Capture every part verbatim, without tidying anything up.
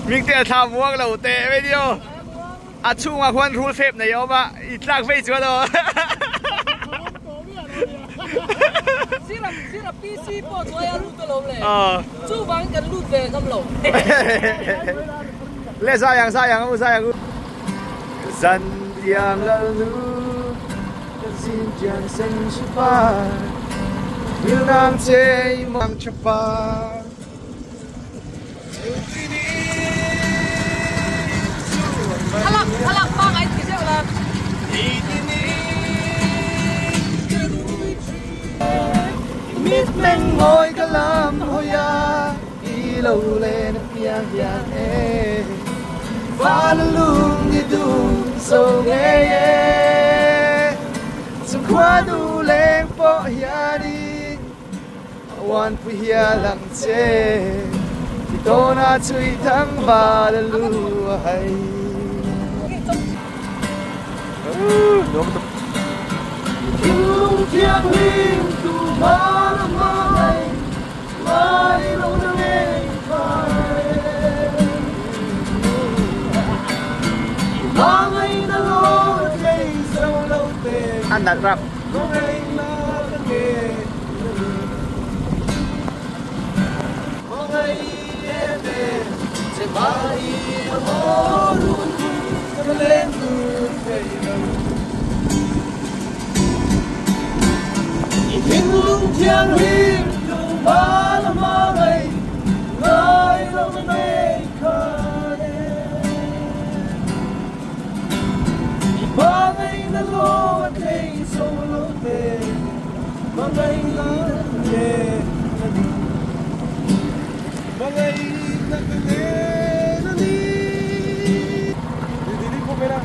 mình tiền tham mua cái lẩu tệ với điều à chung à khoan rule phép này ông ạ ít lạc phê chưa đâu xí là xí là pê xê bỏ tôi ăn lụt lẩu này chú vắng cần lụt về cầm lẩu lẽ sao yang sao yang sao yang dân tiếng là lu xin chân sinh xuất phát yêu nam chế mang chấp phá Alak, alak bang ay kisah ulah. Mít men ngồi cả lam hồi à, đi lâu lên piang piang e, và lung đi đun sâu nghe e, sum qua du lên po hiya đi, wan pu hiya lang che, đi to na chui thang và lu hay. Yêu thiên linh tu ma mai mai lâu nay phải mang ngày đã lo ngày sau lâu về anh đặt rap ngày là ngày mang ngày về sẽ bay ở luôn luôn lên về Thiên lung thiên huy dù ba là ma ngày ngài lâu nay khơi ba ngày đã lo thấy sâu lâu về ba ngày là nhẹ ba ngày là nhẹ nó đi đi đi không về đâu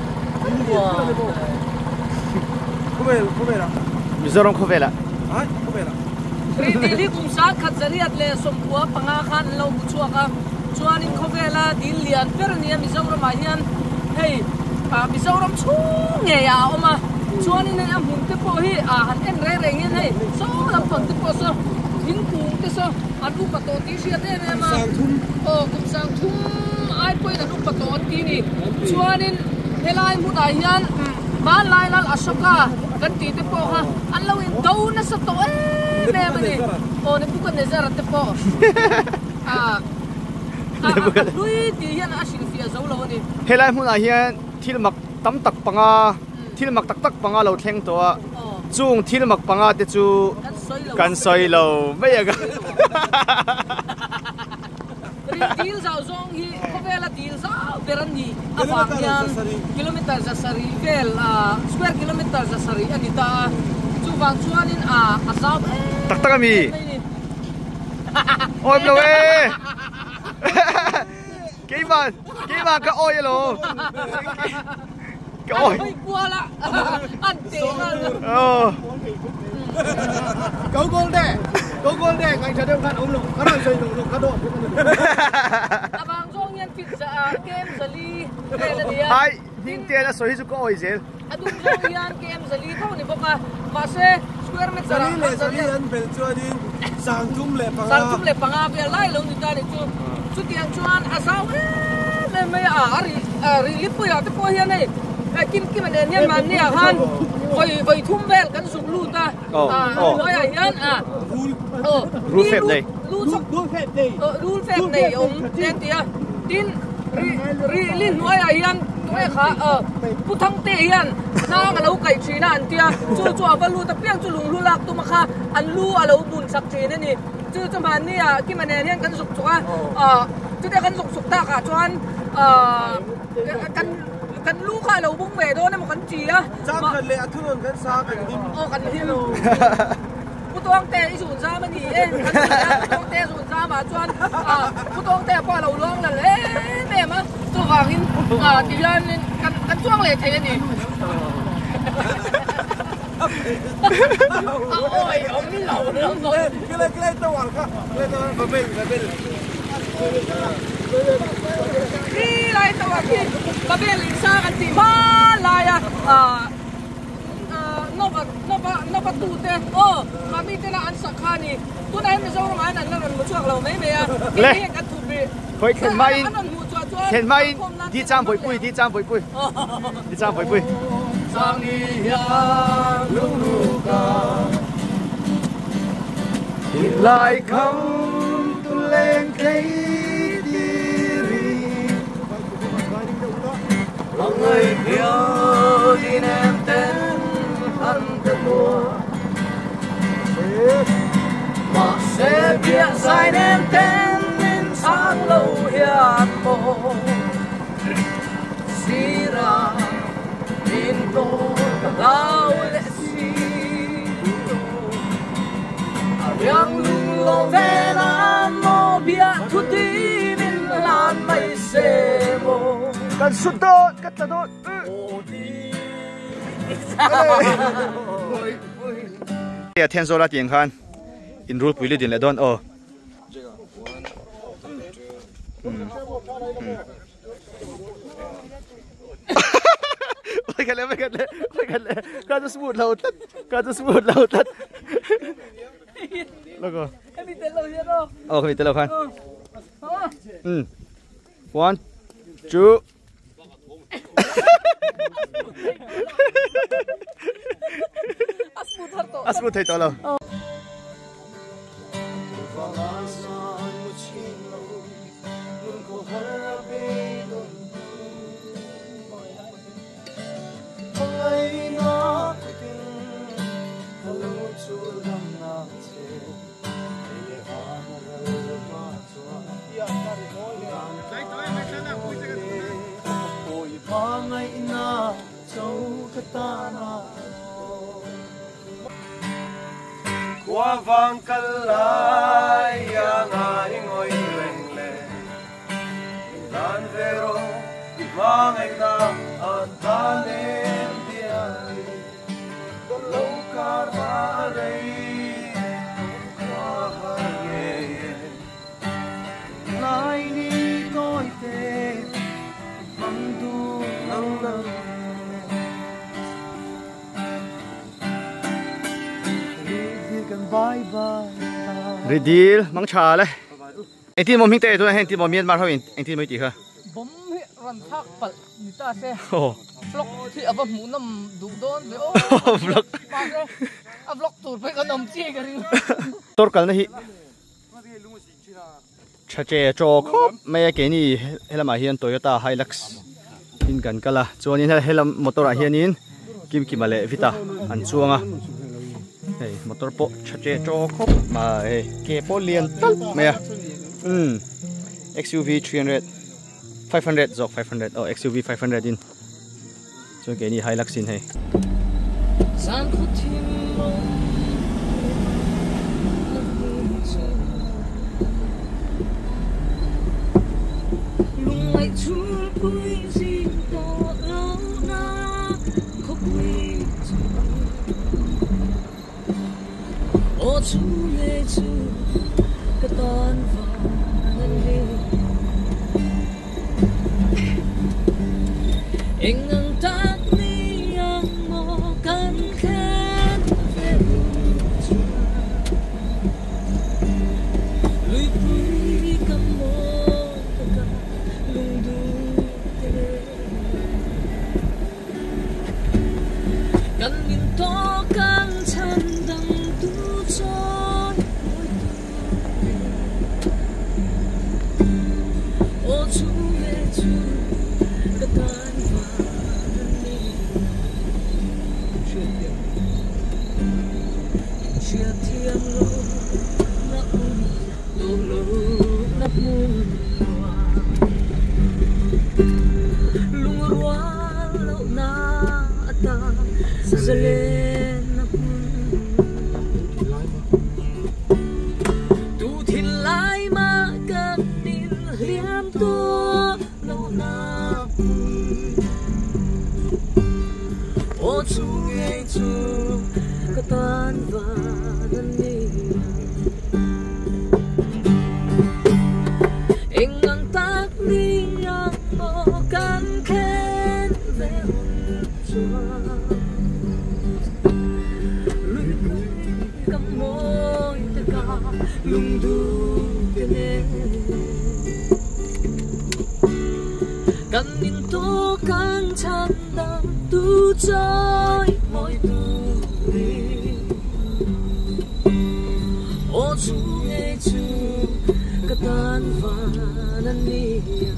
không về không về đâu Mizoram không về đâu Ridili kung saan katzaliat le somkua pangakan lau buchua ka chuanin khovela dil lian pernia mizoram ahian hey a mizoram chunge ya oma chuanin na mun te po hi a han en re re ngin hey so lam pang te po so hingkung te so adu pato ti sia te ne ma o kum sang thum ai poi na du pato ti ni chuanin helai mu da hian ban lai lal asoka kan ti te po ha an lo in do na sa to eh me ni o ne bukan nezara te po a a lui ti hian a sing fia zo lo ni helai mun a hian thil mak tam tak panga thil mak tak tak panga lo thleng to a chung thil mak panga te chu kan soi lo me ya ga deal zau zong hi khovela deal zau berani awang yan kilometer za sari vel square kilometer za sari anita chuwang chuanin a asau tak tak mi oi lo e cái mà cái mà cái oi lo cái oi qua la ăn tiền ờ Câu gol đẻ, câu gol đẻ anh sẽ đem khăn ống lục, khăn rồi lục lục khăn độ. Abang zong yan fit sa game zali, kaya dia. Hai, hindi na so hizo ko oi zel. Adung zong yan game zali ko ni baka kasi square meter. Zali le zali yan bel chuanin sang tum le panga. Sang tum le panga bel lai lo ni tani chu. Chu tiang chuan asaw le me a ari ari lipu ya te po hian nei. Kim kim ne nian man ni han. Voi voi thum vel kan suk lu ta. À, nói à hian à. Ờ, rule phép này. Rule phép này. Ờ, rule phép này ông tên tia. Tin ri ri lin nói à hian tôi khá ờ pu thang te hian na nga lo kai china an tia chu chu avalu ta piang chu lung lu lak tu ma kha an lu alo bun sak che ne ni chu chu man ni à kim man ne hian kan suk chu a ờ chu te kan suk suk ta ka chuan ờ kan kan lu kha lo bung ve do ne mo kan chi a Sa kan le athun kan sa kan dim. o kan him pu tong te i sun sa ma ni e tong te sun sa ma chuan a pu tong te pa lo long la le me ma chu wang in a ti lan kan kan chuang le the ni ôi ông đi lẩu nữa rồi cái này cái này tao ăn cả cái này tao bên bên đi lại tao ăn kia bà bên lính xa cái gì ba lại à nó bắt nó bắt nó bắt tụt thế ô bà bên thế là ăn sặc khan đi tôi này mới xong rồi anh ăn nó một chuột lẩu mấy mẹ cái này ăn tụt đi khơi khơi mai ăn một chuột Thiên mai đi trang bụi bụi đi trang bụi bụi đi trang bụi bụi sang đi ya lung lu ca lại không tu lên cây đi ri mọi người yêu tin em tên thân thân mùa mà sẽ biết dài em tên nên sáng lâu hiền mộ xí ra tin tôi cả lao lệ xí yang lung lo ve na mo bia thu ti min lan mai se mo cần sút đốt cắt là đốt Để thiên số là tiền khan in rule quý liền là đón ờ Ôi cái này, cái này, cái này, cái này smooth lâu tắt, cái này smooth lâu tắt. Logo. em bị tên lâu chưa đâu? Ờ, không bị tên lâu khan. Ừ. One, two. Asmut har to. Asmut thấy to lâu. Qua vang kalay yang ai ngồi leng le lan vero mang anh ta an ta nem dia có lâu cả ba đây qua hai lại đi coi tê bằng tu lâu lâu bye bye Redeal mang trà đấy. Anh tin mồm hình tệ thôi, anh tin mồm miên mà thôi, anh tin mấy tỷ hả? Bom hệ rắn thác bật người ta sẽ Oh. vlog thì ở vùng muốn nằm đủ đón với ô Vlog. mà sẽ à vlog tụt phải có nằm chia cái gì Tor kal na hi. Chache cho khop mai ke ni helama hian Toyota Hilux in kan kala chuan in helam motor a hian in kim kim ale vita an chuanga. Hey, motor po chache cho khop ma he ke po lian tal maya. Um X U V three hundred five hundred zok five hundred oh X U V five hundred in. Chuan ke ni Hilux in he. San khu thiên mong lung mai chu quý gì đó lâu na khóc quý ô chu lê chu cái con vào đi anh ngang ta đi ang mo kan khen về chua lui quý cầm mô ta lung du tê kan min to kan chan dang tu chon ô chu lê chu cái tan vào chia thiên lô na un lô lô na mun lung rua lo na ta zale na tu thiên lai ma kan nin liam to lo na ô chu nghe chu cái tan và đi anh ngang tác đi ngang mô can khen về hồn chua lùi lùi cầm môi tất cả lung du cái nè cần nhìn tô càng chăn đam tu chơi mỗi tu đi ô chú nghe chú cả tan và nan nia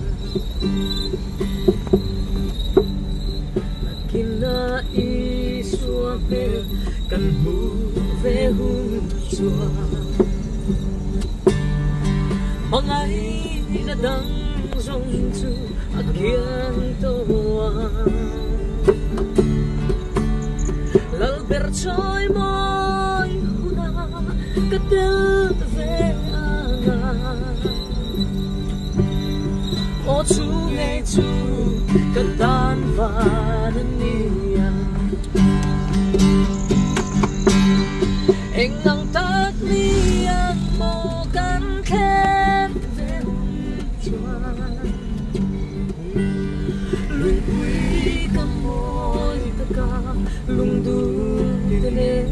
kina isua pe kan hu ve hun chua mong ai đã đắng rong chu akian toa lal ber choi moi huna katel ve anga o chu nghe chu kan tan va nia anh ngang tát mi ăn mò can khen về chua lùi bụi cam môi ta ca lung du đi nè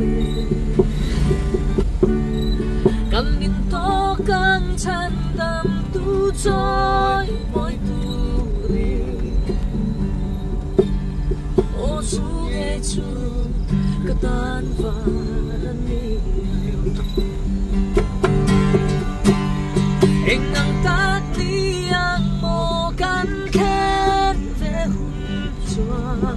căn nhìn to căn chăn đam tu trôi môi tu đi ô chú nghe chú cả tan và anh ngang tát đi ăn mò can khen về hôn chua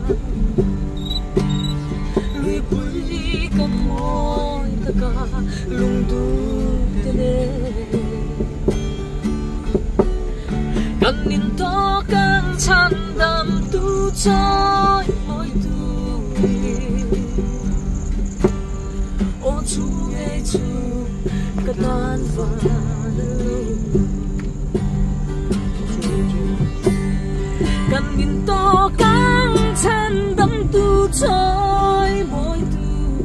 lùi bụi cam môi ta ca lung du te nè căn nhìn to căn chăn đam tu trôi môi tu ô chú nghe chú cả tan và căn nhìn to căn chăn đam tu trôi môi tu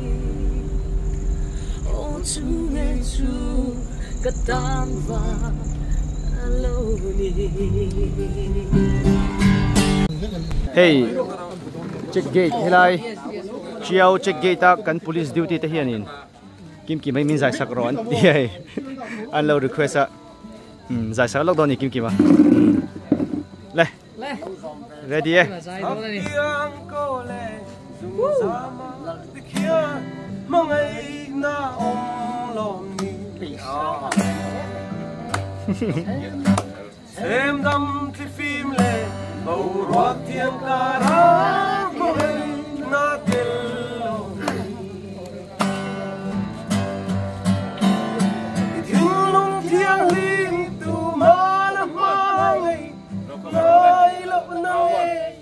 ô chú nghe chú cả tan và lâu đi. Hey, check gate helai chiao check gate ta kan police duty te hianin kim ki mai min zai sak ron ti ai an lo request a um zai sak lockdown ni kim ki ma le le ready eh em đâm cái phim lệ bầu rót thiên ca ra mỗi na tiền thiên lung thiên linh tu ma la ma ngày ngày lâu nay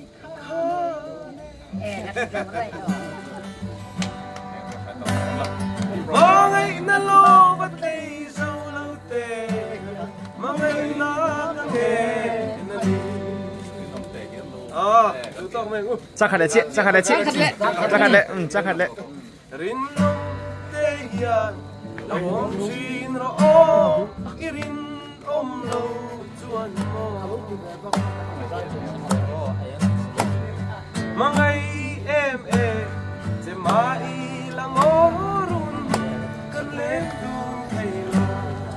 ma ngày na lo bắt tay sâu lâu tê ma ngày na chắc hẳn là chị chắc hẳn là chị chắc hẳn lệ ừ chắc hẳn lệ rin te hian lo chin ro o irin om lo chuan mo mangai em e che mai la ngorun kan le tu thei lo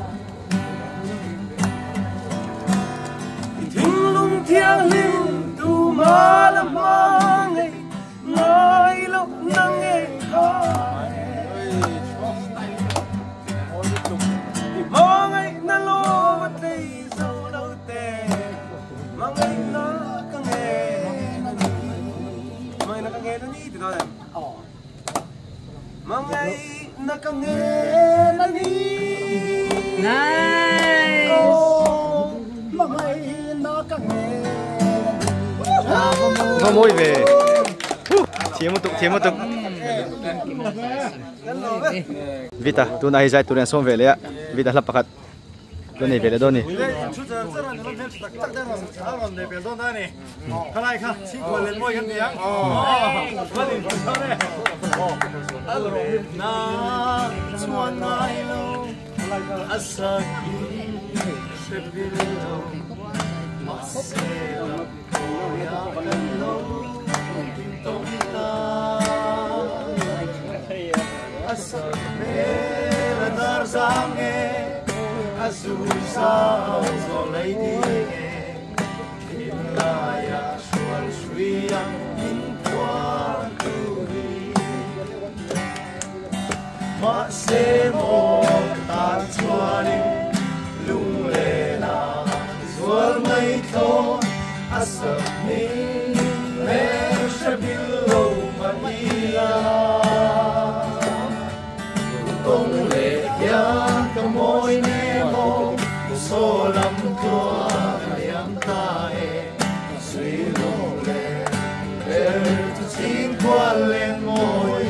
thing lung thiang lim tu ma la ma ngày ngày lâu nắng nghe ma ngày na lo bắt tay sâu lâu tê ma ngày na căng nghe ma ngày na căng nghe nó nhỉ từ đó em ma ngày na căng nghe nó nhỉ này ma ngày na căng nghe có môi về thiếm một tục thiếm một tục Vita tu này dạy tu này xong về đấy Vita lắp bạc tu này về đấy đâu nè ngày thô asami me shabilo manila công lệ ya kamoy nemo so lam tua ayam tae suy long le er tu tin qua lên môi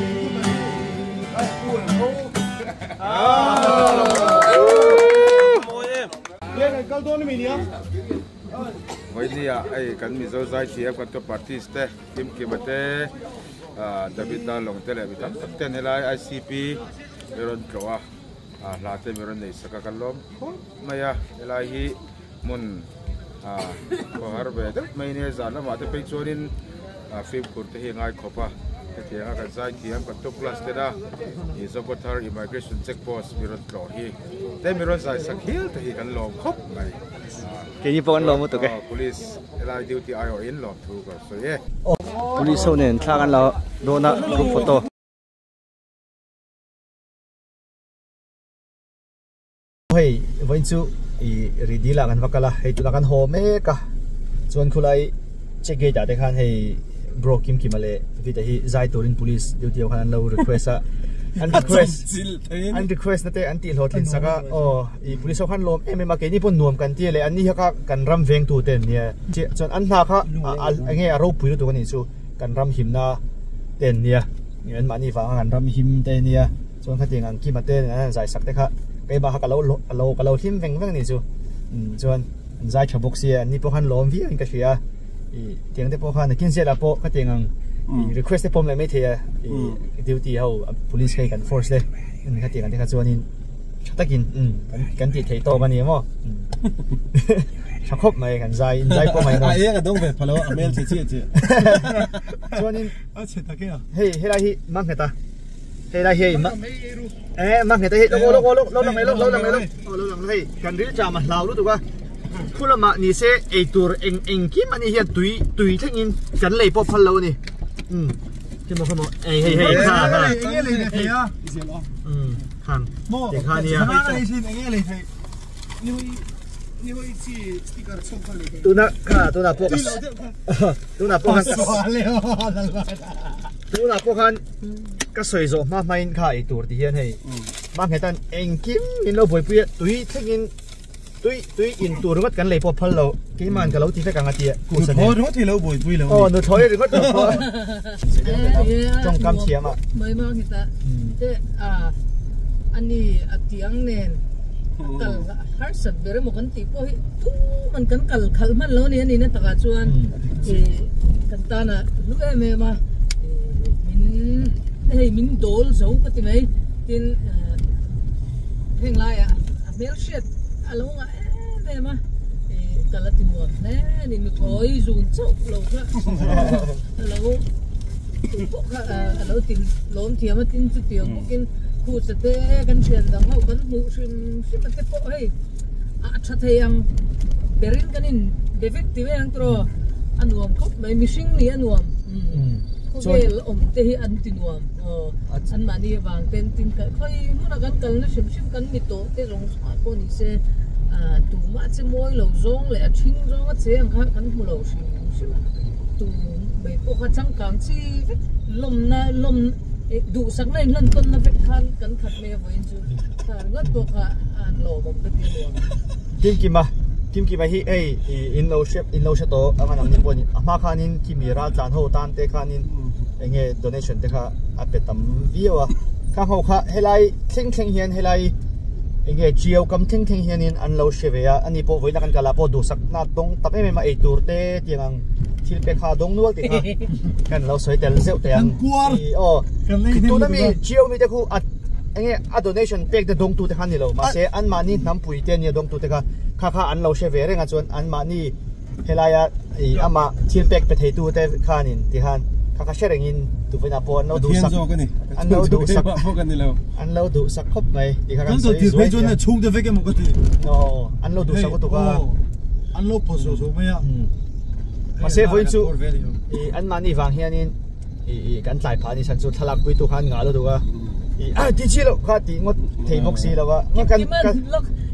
vậy thì à ai cần mi dâu dài chia các tổ party ste kim kim bate à David na long tele bị tạm tên hay I C P meron kawa à là tên meron này saka kalom mày à là hi mun à có har về đó mấy này giờ nó mà tới bây giờ nên phim của thế hiện ai khopa thì à cái dài chia các tổ plus thế đó thì do có thar immigration checkpost meron kawa hi tên meron dài sắc hill thì kan lom khop mày cái gì bọn lo một tụi cái police là duty I or in law through so yeah police sau này thang ăn lo đồ na group photo hey vẫn chú i ready làกันวักละhey tu làกันhome ka chuan khulai check gate ate khan hey bro kim kim ale vi te hi zai turin police duty khan lo request a an request an request nate an ti hlotlin saka o i police khan lom em ma ke ni pon nuam kan ti le an ni ha ka kan ram veng tu ten nia chuan an na kha ange aro pui tu kan ni chu kan ram him na ten nia an ma ni fa kan ram him te nia chuan kha ting an ki ma te an zai sak te kha cái bà cái lâu lâu cái lâu thêm veng veng này chú, chuan giải cho box xe, ni po han lom vi anh cái gì à, tiếng thế po han này kinh xe là po cái tiếng ang request po lại mấy thế, duty hậu police hay cần force đấy, cái tiếng anh thế cái chuan in, tất nhiên, cái tiếng thấy to bao nhiêu mà, chắc khóc mày cần giải giải po mày nói, cái đông về follow email chị chị chị, chuan in, à chị ta kia, hey hey là hi mang người ta, hey là hi mang eh mang người ta hết lâu lâu lâu lâu lâu này lâu lâu này lâu lâu lâu này cần đi chạm mà lao luôn tụi con khu là mà ni sẽ ấy tour anh anh kim anh hiện tùy tùy thích in cần lấy bóp phân lâu nè ừ cái một cái một ấy hay hay ha ha anh nghe lấy thầy à ừ hàng để khai nia anh nghe lấy thầy như như vậy chỉ sticker xong phân lấy tu na cả tu na bóp tu na bóp tu na bóp han cái sợi dầu mà mày khai tour thì hiện hay mang người ta anh kim in lâu bồi bia tùy thích in tùy tùy in tour mất cần lấy bóp phân lâu cái màn cái lâu thì phải càng ngặt tiệt cú sân thôi thì lâu bồi bồi lâu oh nó thôi thì mất được thôi trong cam chia mà mới mang người ta thế à anh đi tiếng nền kal har sat bere mo kan tipo hi tu man kan kal khal man lo ni ni na taka chuan e kan ta na lu em em ma min hei min dol zo ka ti mai tin heng lai a mel shet alonga em ma e kala ti mo ne ni mi khoi zun chok lo ka lo tu ka lo tin lom thiam tin chu tiang kin khu sẽ thếกันเชียนดังเขากันมูชิมชิมมันจะโป้ให้อาชัดเทียงเบรินกันอินเดวิดที่เองตัวอันนวมเขาไม่มีชิงนี่อันนวมเขาเวลอมเตะอันตินวมอันมานี่วางเต็นตินกันค่อยมุ่งกันกันแล้วชิมชิมกันมีโตเตะลงสายคนนี้เสียตัวมาจะมวยเหล่าจงเลยชิงจงก็เสียงกันกันหัวเหล่าชิมชิมตัวไม่พวกเขาจังกังชีลมนะลมดูสักในนั่นต้นนับเป็นขันกันขัดเมย์ไว้จูขันก็ตัวข้าอันโลบมันเป็นตัวกิมกิมมากิมกิมมาฮีเออินโลเชฟอินโลเชโตอ่ะมันนี่พวกนี้อ่ะมาขานินกิมีราจานโฮตันเตขานินเองเงี้ย donation เตขาอ่ะเป็นตั้มวิวอ่ะข้างเขาข้าเฮลัยเข่งเข่งเฮียนเฮลัยเองเงี้ยเจียวกำเข่งเข่งเฮียนินอันโลเชฟเอ่ะอันนี้พวกไว้นักกันกาลาพอดูสักนัดตรงตับเอ็มมาไอตูร์เตที่ยังที่เป็นขาดงนู้นติค่ะกันเราสวยแต่เซลแต่ยังอ๋อคือตัวนั้นมีเชียวมีแต่คู่อัดเงี้ยอัด donation เป็กแต่ดงตัวแต่ขันนี่เรามาเสียอันมานี่น้ำปุ๋ยเตียนเนี่ยดงตัวแต่ค่ะข้าข้าอันเราเชฟเรื่องอ่ะส่วนอันมานี่เฮลายะอีอันมาที่เป็กไปเทตัวแต่ขันนี่ที่ขันข้าข้าเชื่ออย่างนี้ตัวเป็นอาปอนเราดูสักอันเราดูสักอันเราดูสักครบไหมที่ข้าข้าสวยสวยเนี่ยชุ่มเด็กแก่หมดเลยอ๋ออันเราดูสักก็ตัวก็อันเราพอสวยๆไหมอ่ะมาเซฟไว้จู่อันมานี่ฟังเฮียนี่กันหลายพานี่ฉันสุดทะลักไปตัวขันงาแล้วตัวก็อ่ะที่ชี้แล้วข้าตีงดเทมกซีแล้ววะงั้นกันกัน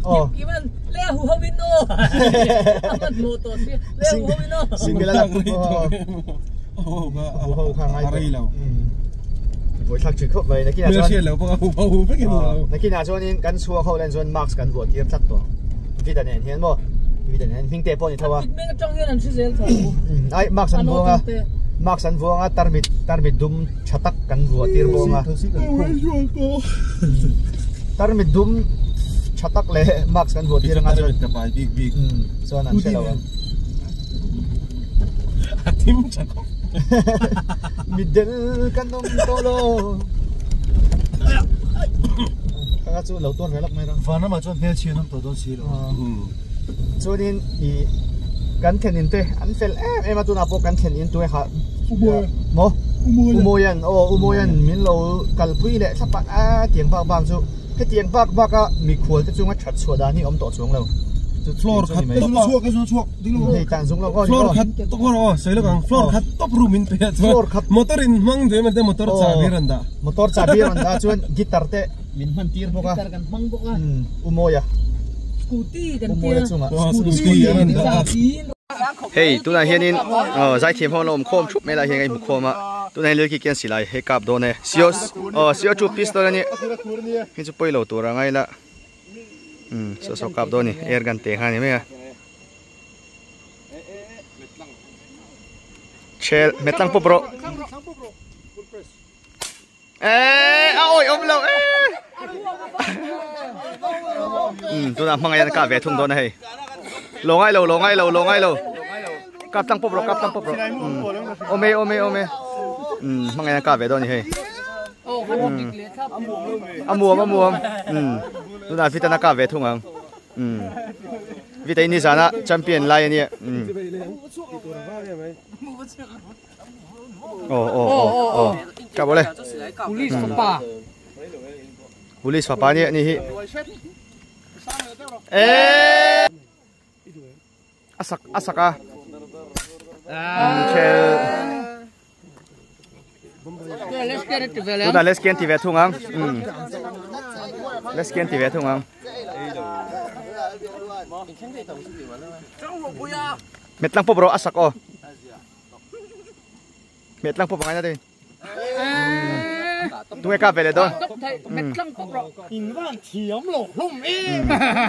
กี่มันเลี้ยหัววินโน่มันโมโตสิเลี้ยหัววินโน่ single lang po oh ba ho khang ai ari lo buổi thắc chữ khóc vậy nãy kia là chuyện là bao bao bao biết cái nào nãy kia cho nên cắn xua khâu lên xuân max cắn vượt kia chắc to vì đợt này hiền bo vì đợt này mình tệ po như thâu à mình trong kia làm gì vậy ai max cắn vuông à max cắn vuông à tarbit tarbit dum chatak cắn vượt tir vuông à tarbit dum chatak le max cắn vượt tir ngã rồi cái bài big big cho nên sẽ lâu tim chắc middle kan dom tolo kaga chu lo ton relak mai rang fana ma chon hel chi nam to do chi lo chu din i kan then in te an fel em em tu na po kan then in tu ha mo umoyan o umoyan min lo kalpui le thapa a tiang bak bang chu he tiang bak bak a mi khol te chunga that chhuada ni om to chung lo floor khat to chuak ka chuak ding lo hei tan jung lo ko floor khat to ko ro sei lo kang floor khat top room in pe floor khat motor in mang de man de motor cha bi randa motor cha bi randa chuan guitar te min man tir boka guitar kan mang boka umoya scooty kan umoya chunga scooty randa hey tu na hianin zai thiam hon lom khom thup mela hian ai mu khoma tu na leki ken silai he kap do ne sios oh sio chu pistol ani hi chu poilo tur angai la um so so kap do ni air gun te hani me chel metlang po bro eh oi om lo eh um tu na mangai na ka ve thung do na hei longai lo longai lo longai lo kap tang po bro kap tang po bro ome ome ome um mangai na ka ve do ni hei oh kan dik leครับ amuam amuam um tu na vita na ka ve thung ang um vita ni sana champion lai ni um oh oh oh oh ka boleh police papa police papa ni ni hi eh asak asaka chel let's get it develop tu na let's get it ve thung ang um let's get it ve thung ang metlang po bro asak oh metlang po pangai na din tu ka ve le don metlang po bro in van thiam lo hlum em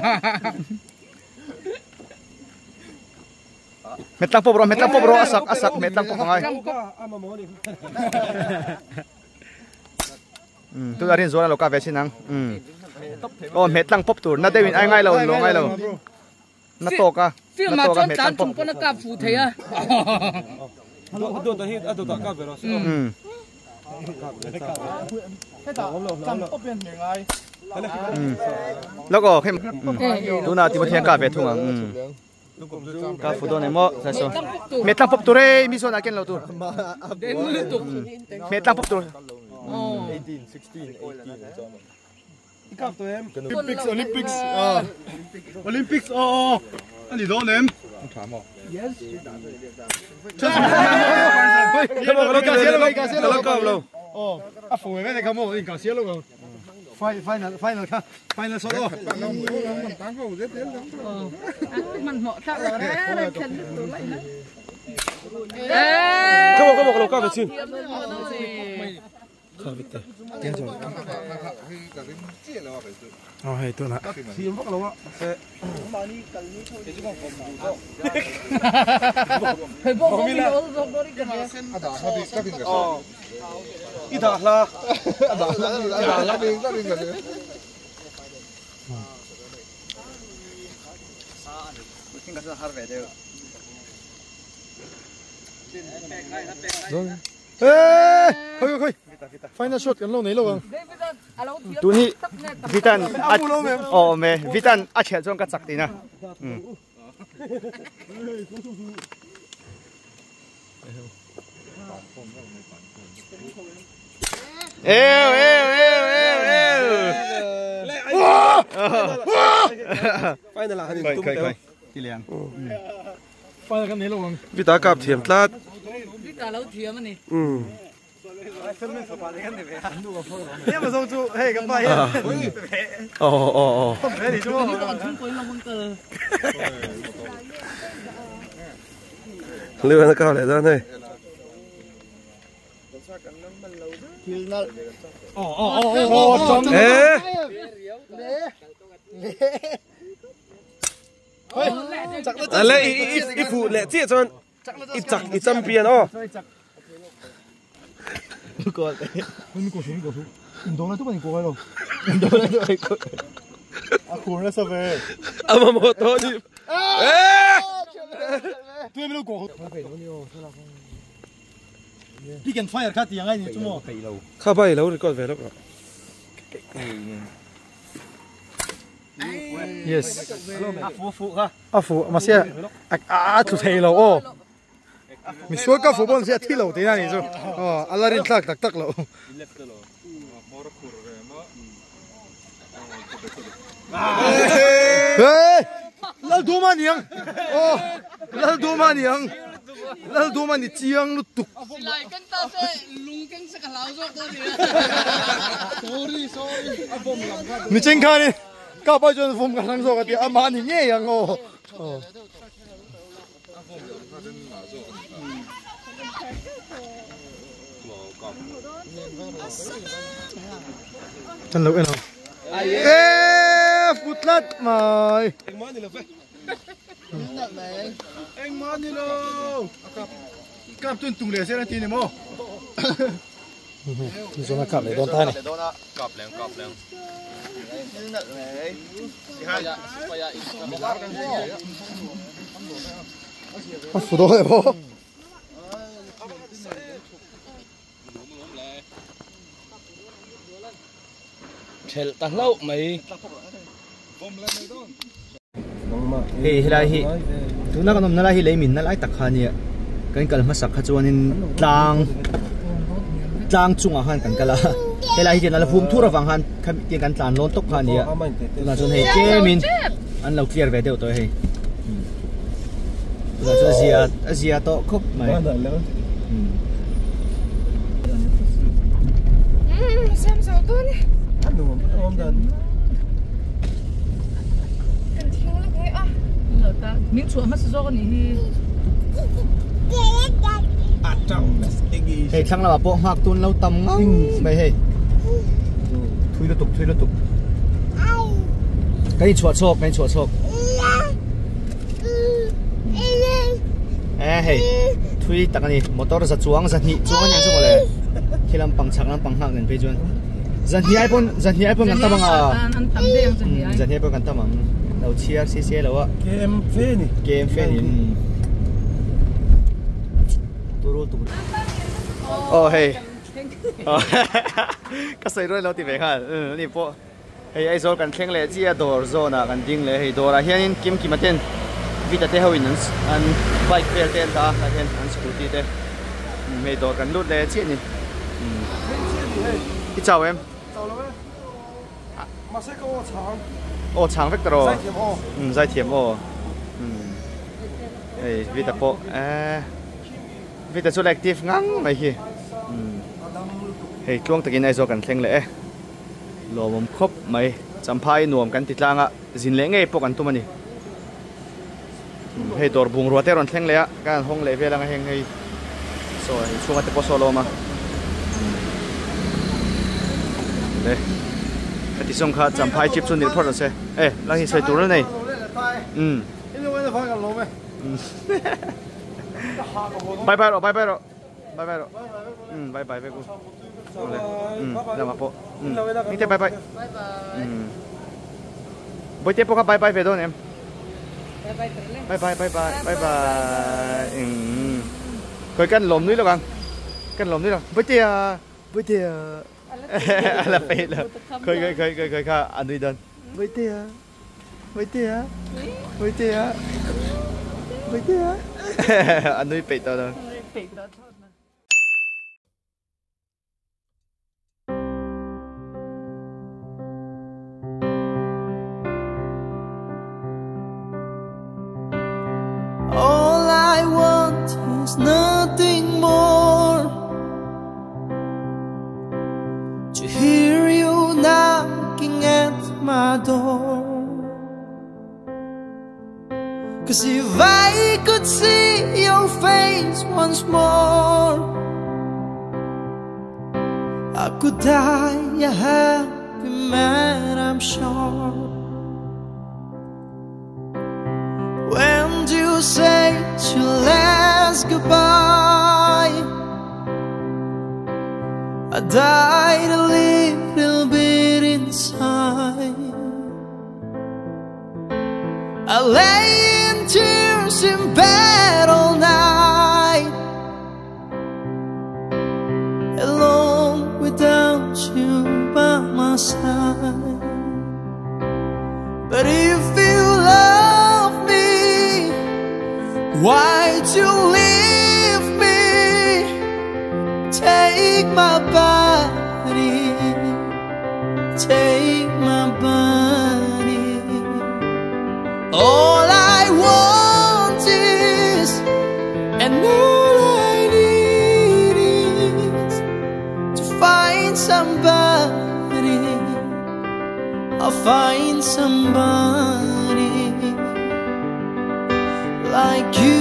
metlang po bro metlang po bro asak asak metlang po pangai um tu darin zona lo ka ve sinang um oh metlang pop tur na dewin ai ngai lo lo ngai lo na to ka film ma chon tan chung ko na ka fu thei a do da hi do da ka ve ro um cham to pian me ngai um lo ko khem tu na ti ma thiang ka ve thung ang um ka fu do ne mo sa so metlang pop tur e mi so na ken lo tur den lu tu metlang pop tur oh eighteen sixteen eighteen kap to em Olympics Olympics ah Olympics oh anh đi đâu em yes cái bộ nó cà xía luôn cà xía luôn kap lo oh à phụ mấy này không có cà xía luôn rồi final final final số đó มันเหมาะถ้าเราได้ฉันตัวไรนะ cái bộ cái bộ lo kap ve chin oh hay tôi nè thiam bak lo wa se เฮ้ยบอกมีโอ้โหบริการเนี่ย i da la ada ada la ding ta ding ga King ka sa har ve de eh hoi hoi final shot kan lo nei lo ang tu ni vitan oh me vitan a chel chong ka chak ti na eo eo eo eo eo final la hanin tum te ti liang final kan nei lo ang vi ta kap thiam tlat vi ta lo thiam ani um เนี่ยมาส่งจูเฮ้ยกันไปโอ้โอ้โอ้เฮ้ยดิจูเรือนักข่าวเลยด้วยเนี่ยอ๋ออ๋ออ๋ออ๋อจอมเอ๊ะเฮ้ยอะไรอีอีอีผู้เละเจี๊ยจอนอีจักอีจำเปียนอ๋อ過嚟，你過數，你過數，唔懂啦，都問你過喺度，唔懂啦，都係過。阿過啦，十位。阿媽冇多啲。誒！都係咩都過。快肥到呢個，出啦。呢件翻入卡電啊，你做乜？肥佬。卡肥佬，你過肥佬啊？Yes。阿富富哈。阿富，咪先，阿阿條肥佬哦。มีช่วยกับฟุตบอลเสียที่เราตีนั่นนี่จ้ะอ๋ออะไรนี่ตักตักตักเราเฮ้ยเราดูมันยังโอ้เราดูมันยังเราดูมันนี่เจียงลุตุกนี่จริงค่ะนี่ก้าวไปจนฟุตบอลลังโซกันที่อามานี่เงี้ยยังโอ้ฉันรู้เองเอ๊ะฟุตลัดมาเอ็งมานี่เลยเฟ้เอ็งมานี่เลยกับกับตุนตุงเลยเสียนาทีนี่มั้งนี่ส่วนกับเลยโดนตายนี่กับแล้วกับแล้วอ่ะฟุตบอลเลยพ่อเชลตังเล่าไหมเฮ้ยอะไรฮิทุกนักนมนั่นแหละฮิเลยมินนั่นแหละตักขันเนี่ยกันกันมาสักขจวนินจางจางจุงอาหารกันกันละเฮ้ยอะไรฮินั่นแหละพุ่มทั่วระวังหันกันกันจานล้นตกขันเนี่ยน่าจนเฮ้ยเจมินอันเราเคลียร์ไปเดียวตัวเฮ้ยน่าจนเสียเสียโต๊ะครบไหมอืมซ้ำสองตัวนี่อันนู้นมันต้องเดินกันทิ้งลูกเลยอ่ะเหรอตามิ้งชัวร์มาซื้อกันนี่อาเจ้าเฮ้ยครั้งละว่าโป๊ะหักตุนเราตำงั้งไปเฮ้ยทุยละตุกทุยละตุกกันนี่ชัวร์โชคกันนี่ชัวร์โชคเอ้เฮ้ยทุยตักนี่มอเตอร์จะจวงจะหนีจวงยังจังเลยที่ลำปังชักลำปังหักเงินไปจวนจันทีไอพอนจันทีไอพอนกันตั้มอ่ะจันทีไอพอนกันตั้มอ่ะเราเชียร์เชียร์แล้วอ่ะเกมเฟนี่เกมเฟนี่ตัวรู้ตัวโอ้เฮ้ยก็ใส่ด้วยเราติดไปค่ะเออนี่พวกเฮ้ยไอโซกันแข่งเลยจีดอร์โซน่ะกันดิ้งเลยเฮ้ยดอร์อะเฮียนกิมกิมมาเต้นวิตาเตฮาวินส์อันไบค์เฟลเต้นตาเฮียนอันสกูตี้เต้เฮ้ยดอร์กันลุดเลยจีนี่ที่เจ้าเอ็มมาใส่ก็ช้างโอ้ช้างเฟกตโรใส่เทียมโออืมใส่เทียมโออืมเฮ้ยวิตาโปเอ่อวิตาสุดแอคทีฟงั้งไม่ขี้อืมเฮ้ยช่วงตะกี้นายโซกันเซ็งเลยรวมครบไหมจำพายหน่วมกันติดลางอ่ะสินเล้งไงพวกกันตัวมันนี่เฮ้ยตัวบุงรัวเตอร์อนเซ็งเลยอ่ะการห้องเลยเวลาไงเฮงเฮ้ยโซ่ช่วงที่พอโซโลมาเด้ที่ส่งข้าจำพายจิบส่วนนี้พอดเสียเอ๊ะแล้วที่ใส่ตัวแล้วนี่อืมบายบายหรอบายบายหรอบายบายหรออืมบายบายไปกูอืมเดี๋ยวมาโปะอืมนี่เตะบายบายอืมบอยเตะพวกเขาบายบายไปโดนเอ็มบายบายบายบายบายบายอืมเคยกันลมนี่หรอกันกันลมนี่หรอบอยเตะบอยเตะอะไรไปเลยเคยเคยเคยเคยเคยค่ะอันนี้เดินบอยเตะบอยเตะบอยเตะบอยเตะอันนี้ไปต่อเลย All I want is nothing more 'Cause if I could see your face once more, I could die a happy man, I'm sure. When do you say your last goodbye? I died a little bit inside. I lay in tears in bed all night, alone without you by my side. But if you love me, why'd you leave me? Take my body, take my body. All I want is, and all I need is to find somebody. I'll find somebody like you.